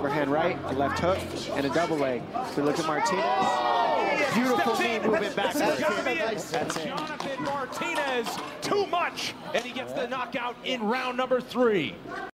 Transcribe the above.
overhand right, a left hook, and a double leg. So look at Martinez. Beautiful knee movement backwards. Jonathan Martinez, too much, and he gets the knockout in round number 3.